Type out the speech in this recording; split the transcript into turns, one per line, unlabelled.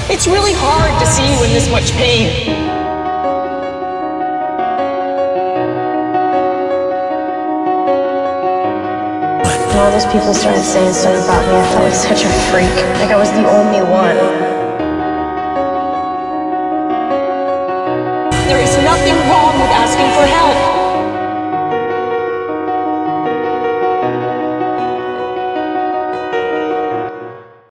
It's really hard to see you in this much pain.
When all those people started saying stuff about me, I felt like such a freak. Like I was the only one.